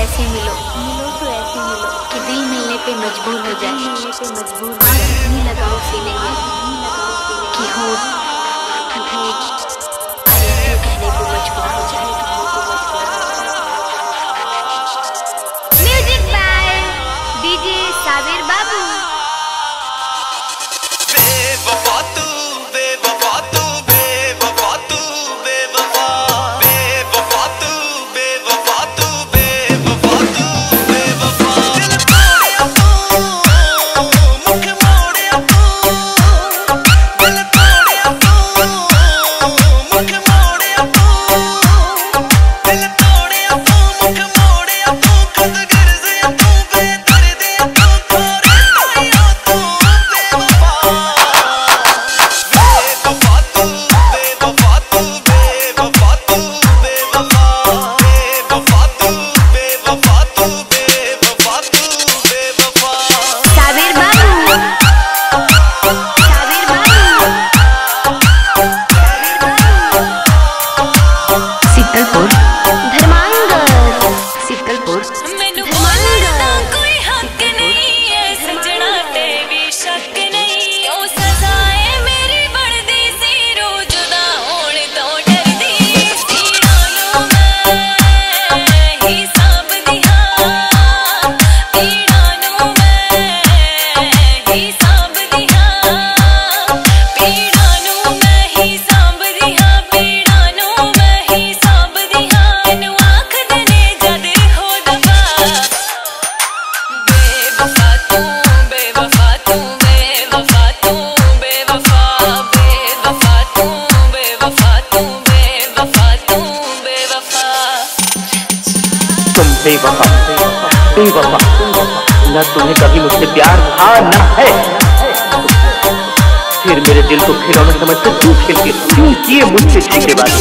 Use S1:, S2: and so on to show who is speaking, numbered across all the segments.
S1: ऐसे मिलो कि दिल मिलने पे मजबूर हो जाए। नहीं लगाओ सीने में कि हो कहने को मजबूर हो जाए। Music by DJ Sabir Babu.
S2: बेवफा तू बेवफा तू बेवफा तू बेवफा बेवफा तू बेवफा तू बेवफा तू बेवफा दिल तोड़िया तू मुख मोड़िया तू दिल तोड़िया तू मुख मोड़िया तू दिल तोड़िया तू मुख मोड़िया तू खुद गिरज़ तू बेदर्द तू थोड़े आया तू बेवफा
S3: बेवफा बेवफा न तुम्हें कभी मुझसे प्यार था न है, फिर मेरे दिल को खिलौना समझकर तू खेल क्यों किए मुझसे छीके बात।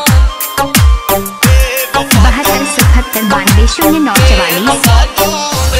S1: शून्य 944